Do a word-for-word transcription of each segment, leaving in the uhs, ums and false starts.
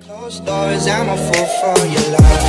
Closed doors, I'm a fool for your love.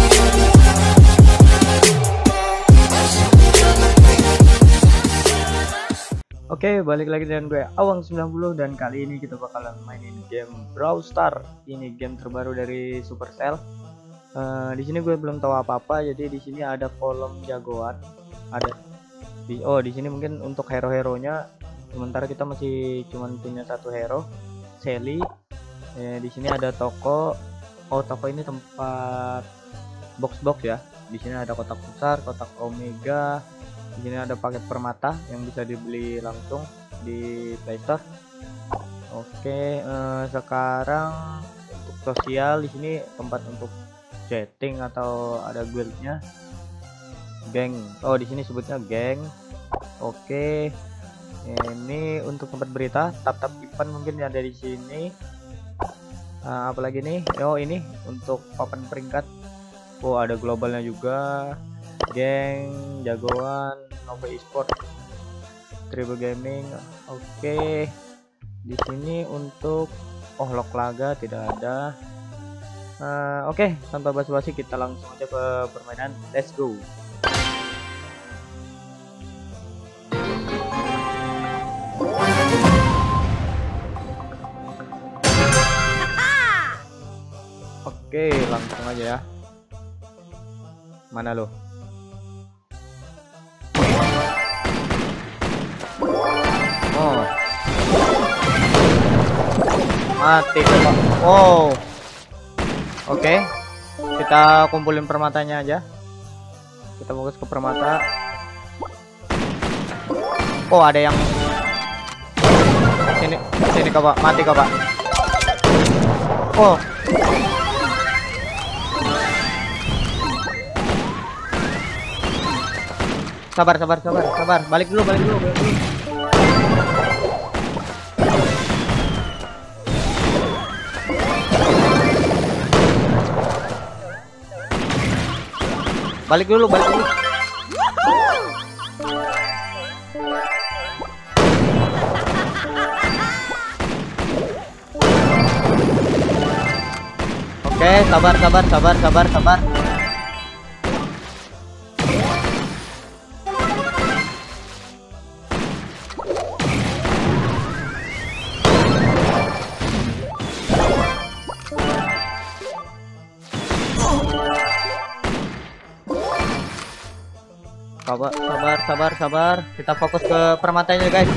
Oke, balik lagi dengan gue Awang sembilan puluh dan kali ini kita bakalan mainin game Brawl Stars. Ini game terbaru dari Supercell. Uh, di sini gue belum tahu apa-apa, jadi di sini ada kolom jagoan. Ada di oh di sini mungkin untuk hero-heronya. Sementara kita masih cuman punya satu hero, Shelly. Eh, di sini ada toko. Oh, toko ini tempat box-box ya. Di sini ada kotak besar, kotak Omega. Di sini ada paket permata yang bisa dibeli langsung di Playstore. Oke, eh, sekarang untuk sosial di sini tempat untuk chatting atau ada guildnya. Geng. Oh, di sini sebutnya geng. Oke. Ini untuk tempat berita, tab-tab event mungkin ada di sini. Uh, apalagi nih? Oh, ini untuk papan peringkat. Oh, ada globalnya juga. Geng, jagoan, Nova Esport, Tribe Gaming. Oke. Okay. Di sini untuk oh log laga tidak ada. Uh, Oke, okay. Tanpa basa-basi kita langsung aja ke permainan. Let's go. Oke, langsung aja ya. Mana lo? Oh, mati coba. Oh, oke, kita kumpulin permatanya aja. Kita fokus ke permata. Oh, ada yang sini, sini kau pak, mati kau pak. Oh, sabar, sabar, sabar, sabar. Balik dulu, balik dulu, balik dulu. Balik dulu, balik dulu. Oke, sabar, sabar, sabar, sabar, sabar. Sabar, sabar, sabar, sabar. Kita fokus ke permatanya, guys.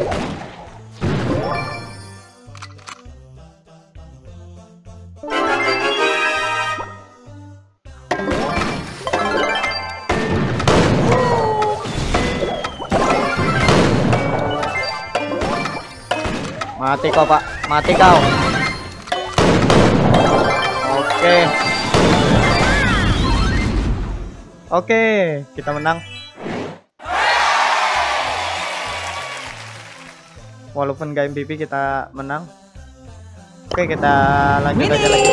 Mati kau, Pak. Mati kau. Oke. Oke, kita menang. Walaupun gak M V P kita menang. Oke, kita lanjut aja lagi.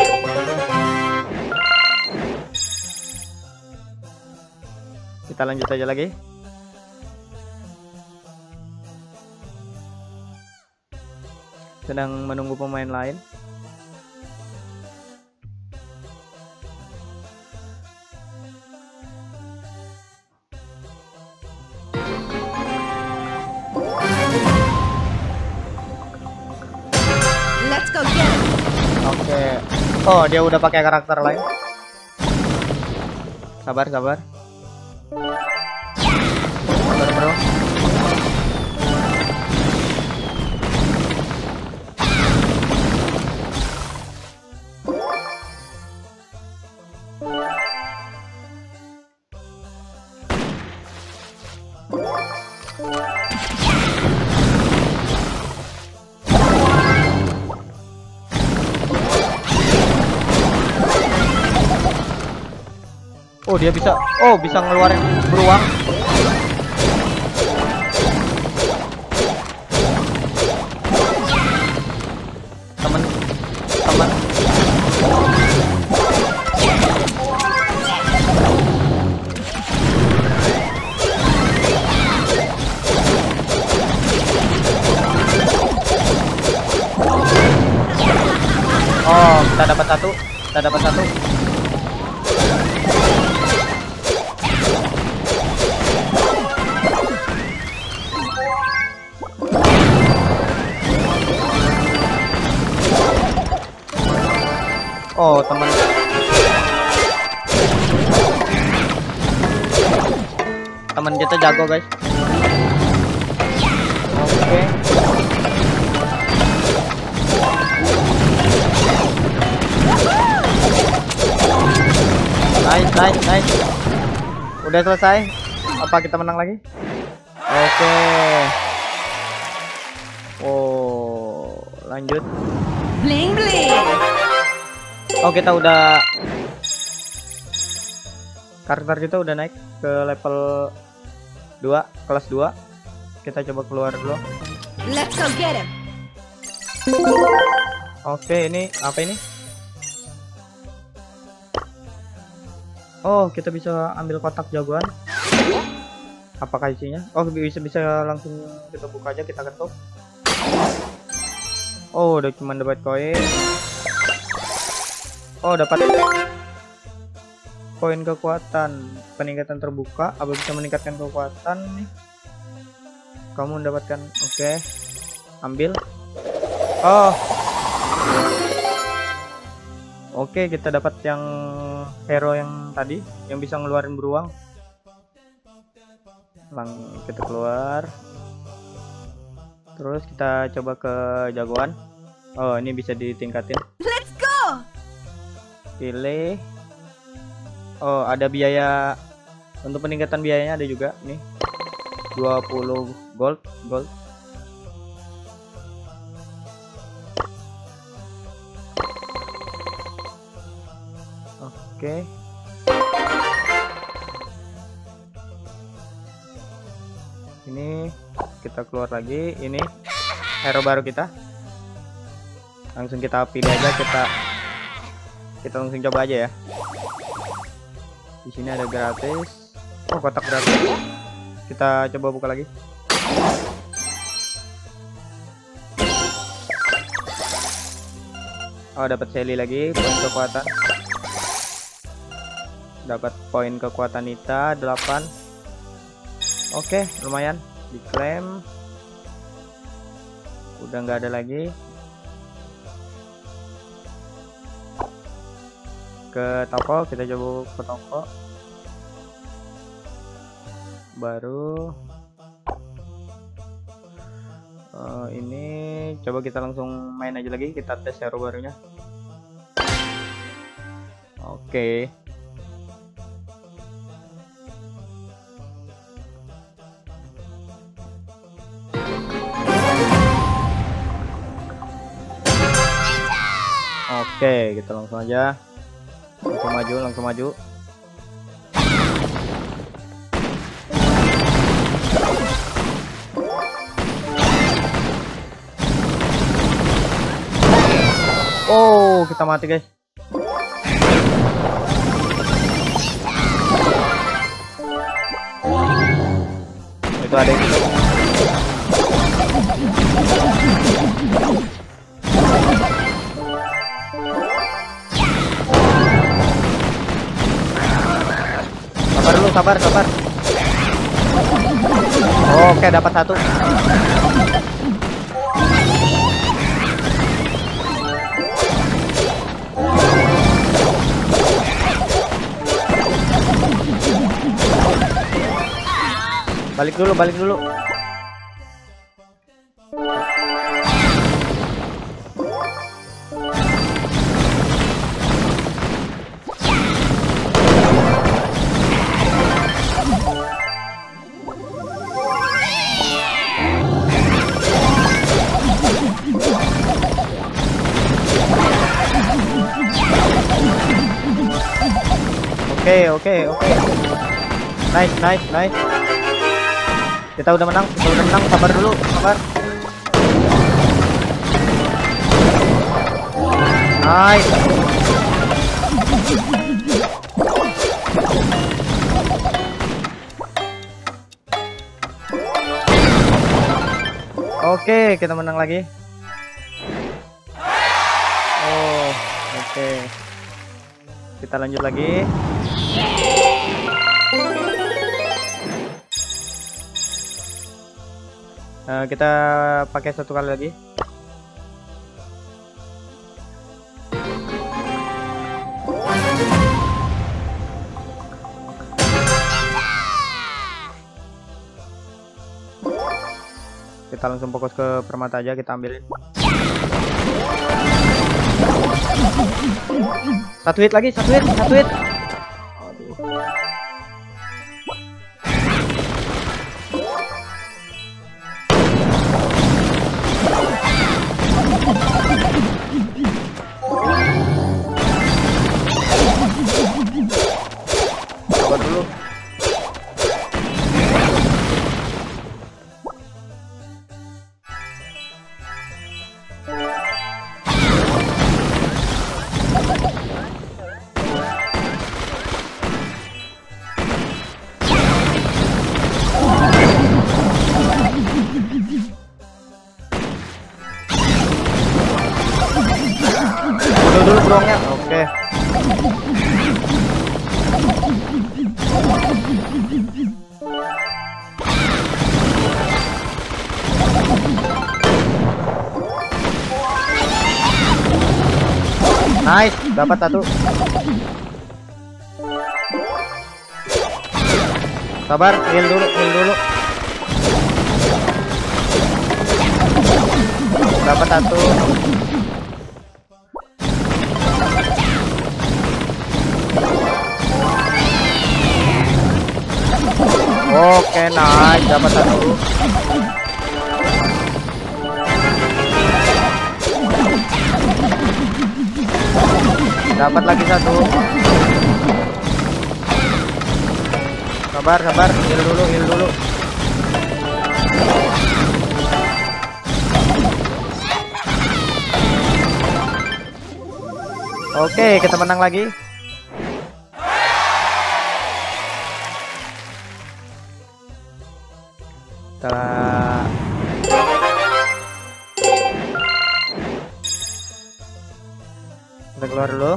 Kita lanjut aja lagi. Sedang menunggu pemain lain. Let's go get it. Oke. Oh, dia udah pakai karakter lain. Sabar, sabar. Sabar, bro. Oh, dia bisa. Oh, bisa ngeluarin beruang. Temen, temen. Oh, kita dapat satu. Kita dapat satu. Oh, teman. Teman kita jago, guys. Oke. Nice, nice, nice. Udah selesai. Apa kita menang lagi? Oke. Oh, lanjut. Bling bling. Oh, kita udah karakter kita udah naik ke level dua, kelas dua. Kita coba keluar dulu. Let's go get him. Oke, ini apa ini? Oh, kita bisa ambil kotak jagoan. Apakah isinya? Oh, bisa bisa langsung kita buka aja, kita ketuk. Oh, udah cuma dapat koin. Oh, dapat poin kekuatan, peningkatan terbuka. Apa bisa meningkatkan kekuatan nih? Kamu mendapatkan, oke, okay. Ambil. Oh, oke, okay, kita dapat yang hero yang tadi, yang bisa ngeluarin beruang. Lang, kita keluar. Terus kita coba ke jagoan. Oh, ini bisa ditingkatin. Let's go. Pilih. Oh, ada biaya untuk peningkatan biayanya, ada juga nih. dua puluh gold, gold. Oke. Ini kita keluar lagi, ini hero baru kita. Langsung kita pilih aja, kita kita langsung coba aja ya. Di sini ada gratis. Oh, kotak gratis. Kita coba buka lagi. Oh, dapat Shelly lagi, poin kekuatan. Dapat poin kekuatan Nita delapan. Oke, lumayan. Diklaim. Udah nggak ada lagi. Ke toko, kita coba ke toko. Baru uh, ini coba kita langsung main aja lagi, kita tes hero barunya. Oke. Oke, kita langsung aja. Langsung maju, langsung maju. Oh, kita mati, guys. Itu ada yang gitu. Sabar dulu, sabar, sabar. Oke, dapat satu. Balik dulu, balik dulu. Oke, oke, oke. Nice, nice, nice. Kita udah menang, kita udah menang. Sabar dulu, sabar. Nice. Oke, kita menang lagi. Oh. Oke, kita lanjut lagi. Uh, kita pakai satu kali lagi. Kita langsung fokus ke permata aja, kita ambilin. Satu hit lagi, satu hit, satu hit. Aduh. Sabar dulu. Dulu dulu brongnya. Oke. Nice, dapat satu. Sabar, heal dulu, heal dulu. Dapat satu. Oke, nice, dapat satu. Dapat lagi satu. Sabar, sabar, heal dulu, heal dulu. Oke, kita menang lagi. Setelah kita keluar dulu.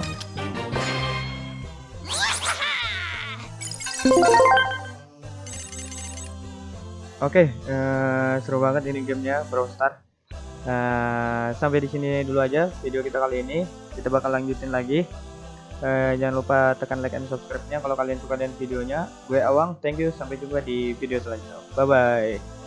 Oke, uh, seru banget ini gamenya Brawl Stars. Uh, sampai di sini dulu aja video kita kali ini. Kita bakal lanjutin lagi. Uh, jangan lupa tekan like and subscribe-nya kalau kalian suka dengan videonya. Gue Awang, thank you. Sampai jumpa di video selanjutnya. Bye bye.